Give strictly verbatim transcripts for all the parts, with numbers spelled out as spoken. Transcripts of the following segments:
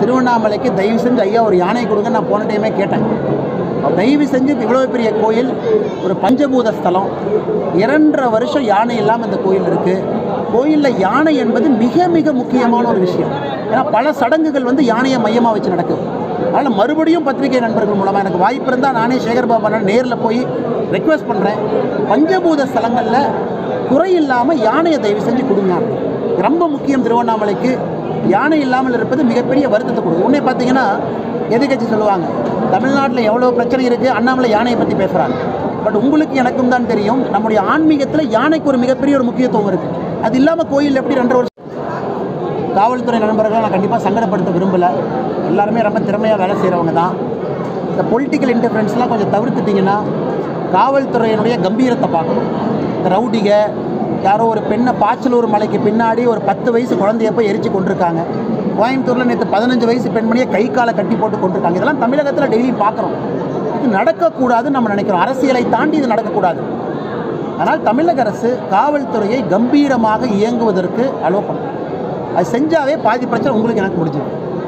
திருவண்ணாமலைக்கு தயவு செஞ்சு ஐயா ஒரு யானை கொடுங்க நான் போன டைமே கேட்டேன். தயவு செஞ்சு இவ்வளோ பெரிய கோயில், ஒரு பஞ்சபூத ஸ்தலம், இரண்டரை வருஷம் யானை இல்லாமல் இந்த கோயில் இருக்குது. கோயிலில் யானை என்பது மிக மிக முக்கியமான ஒரு விஷயம். ஏன்னா பல சடங்குகள் வந்து யானையை மையமாக வச்சு நடக்குது. அதனால் மறுபடியும் பத்திரிகை நண்பர்கள் மூலமாக எனக்கு வாய்ப்பு இருந்தால் நானே சேகர் பாபா நேரில் போய் ரெக்வெஸ்ட் பண்ணுறேன். பஞ்சபூத ஸ்தலங்களில் குறை இல்லாமல் யானையை தயவு செஞ்சு கொடுங்க. ரொம்ப முக்கியம். திருவண்ணாமலைக்கு யானை இல்லாமல் இருப்பது மிகப்பெரிய வருத்தத்தை கொடுக்கும். உடனே பார்த்தீங்கன்னா எதிர்கட்சி சொல்லுவாங்க, தமிழ்நாட்டில் எவ்வளோ பிரச்சனை இருக்குது, அண்ணாமலை யானையை பற்றி பேசுகிறாங்க. பட் உங்களுக்கு எனக்கும் தான் தெரியும், நம்முடைய ஆன்மீகத்தில் யானைக்கு ஒரு மிகப்பெரிய ஒரு முக்கியத்துவம் இருக்குது. அது இல்லாமல் கோயில் எப்படி ரெண்டரை வருஷம். காவல்துறை நண்பர்களை நான் கண்டிப்பாக சங்கடப்படுத்த விரும்பலை. எல்லாருமே ரொம்ப திறமையாக வேலை செய்கிறவங்க தான். இந்த பொலிட்டிக்கல் இன்டர்ஃபரன்ஸ்லாம் கொஞ்சம் தவிர்த்துட்டிங்கன்னா காவல்துறையினுடைய கம்பீரத்தை பார்க்கணும். இந்த ரவுடிக யாரோ ஒரு பெண்ணை பாச்சலூர் மலைக்கு பின்னாடி ஒரு பத்து வயசு குழந்தைய போய் எரிச்சு கொண்டிருக்காங்க. கோயம்புத்தூரில் நேற்று பதினஞ்சு வயசு பெண்மணியை கை காலை கட்டி போட்டு கொண்டிருக்காங்க. இதெல்லாம் தமிழகத்தில் டெய்லி பார்க்குறோம். இது நடக்கக்கூடாதுன்னு நம்ம நினைக்கிறோம். அரசியலை தாண்டி இது நடக்கக்கூடாது. ஆனால் தமிழக அரசு காவல்துறையை கம்பீரமாக இயங்குவதற்கு அலோவ் பண்ணும். அது செஞ்சாவே பாதி பிரச்சனை உங்களுக்கு எனக்கு முடிஞ்சது.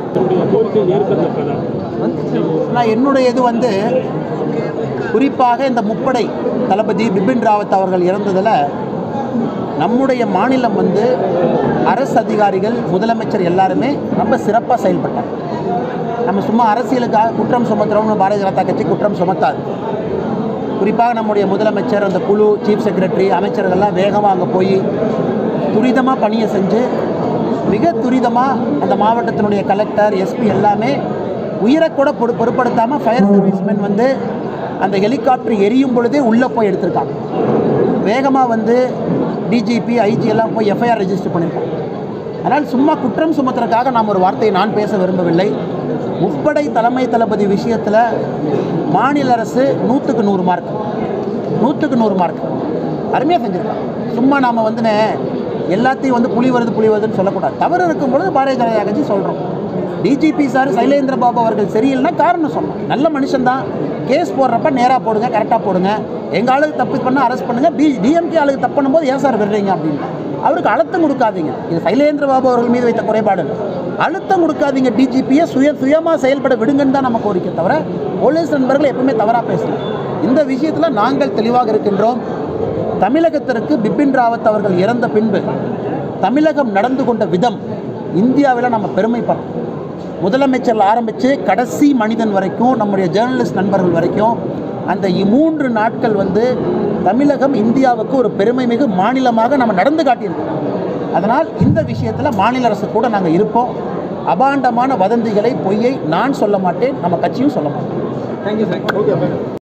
நான் என்னுடைய இது வந்து குறிப்பாக இந்த முப்படை தளபதி பிபின் ராவத் அவர்கள் இறந்ததில் நம்முடைய மாநிலம் வந்து அரசு அதிகாரிகள், முதலமைச்சர் எல்லாருமே ரொம்ப சிறப்பாக செயல்பட்டாங்க. நம்ம சும்மா அரசியலுக்காக குற்றம் சுமத்துறோம்னு பாரதிய ஜனதா கட்சி குற்றம் சுமத்தாது. குறிப்பாக நம்முடைய முதலமைச்சர், அந்த குழு, சீஃப் செக்ரட்டரி, அமைச்சர்கள்லாம் வேகமாக அங்கே போய் துரிதமாக பணியை செஞ்சு மிக துரிதமாக அந்த மாவட்டத்தினுடைய கலெக்டர், எஸ்பி எல்லாமே உயிரை கூட பொறு பொருட்படுத்தாமல் ஃபயர் சர்வீஸ்மென் வந்து அந்த ஹெலிகாப்டர் எரியும் பொழுதே உள்ளே போய் எடுத்திருக்காங்க. வேகமாக வந்து டிஜிபி, ஐஜி எல்லாம் போய் எஃப்ஐஆர் ரெஜிஸ்டர் பண்ணியிருக்காங்க. அதனால் சும்மா குற்றம் சுமத்துறதுக்காக நாம் ஒரு வார்த்தையை நான் பேச விரும்பவில்லை. முப்படை தலைமை தளபதி விஷயத்தில் மாநில அரசு நூற்றுக்கு நூறு மார்க் நூற்றுக்கு நூறு மார்க் அருமையாக செஞ்சுருக்காங்க. சும்மா நாம் வந்து எல்லாத்தையும் வந்து புலி வருது புலி வருதுன்னு சொல்லக்கூடாது. தவறு இருக்கும்பொழுது பாரதிய ஜனதா கட்சி சொல்கிறோம். டிஜிபி சார் சைலேந்திர பாபு அவர்கள் சரியில்லைன்னா காரணம் சொல்லணும். நல்ல மனுஷன்தான். கேஸ் போடுறப்ப நேராக போடுங்க, கரெக்டாக போடுங்க. எங்கள் ஆளுக்கு தப்பு பண்ணால் அரெஸ்ட் பண்ணுங்கள். பி டிஎம்கே ஆளுக்கு தப்பு பண்ணும்போது ஏன் சார் விடுறீங்க அப்படின்னு அவருக்கு அழுத்தம் கொடுக்காதீங்க. இது சைலேந்திர பாபு அவர்கள் மீது வைத்த குறைபாடு. அழுத்தம் கொடுக்காதீங்க. டிஜிபியை சுய சுயமாக செயல்பட விடுங்கன்னு தான் நம்ம கோரிக்கை தவிர போலீஸ் நண்பர்கள் எப்பவுமே தவறாக பேசலாம். இந்த விஷயத்தில் நாங்கள் தெளிவாக இருக்கின்றோம். தமிழகத்திற்கு பிபின் ராவத் அவர்கள் இறந்த பின்பு தமிழகம் நடந்து கொண்ட விதம் இந்தியாவில் நம்ம பெருமைப்படுறோம். முதலமைச்சரில் ஆரம்பித்து கடைசி மனிதன் வரைக்கும், நம்முடைய ஜேர்னலிஸ்ட் நண்பர்கள் வரைக்கும் அந்த மூன்று நாட்கள் வந்து தமிழகம் இந்தியாவுக்கு ஒரு பெருமை மிகு மாநிலமாக நம்ம நடந்து காட்டியிருக்கோம். அதனால் இந்த விஷயத்தில் மாநில அரசு கூட நாங்கள் இருப்போம். அபாண்டமான வதந்திகளை, பொய்யை நான் சொல்ல மாட்டேன், நம்ம கட்சியும் சொல்ல மாட்டோம். Thank you sir. ஓகே.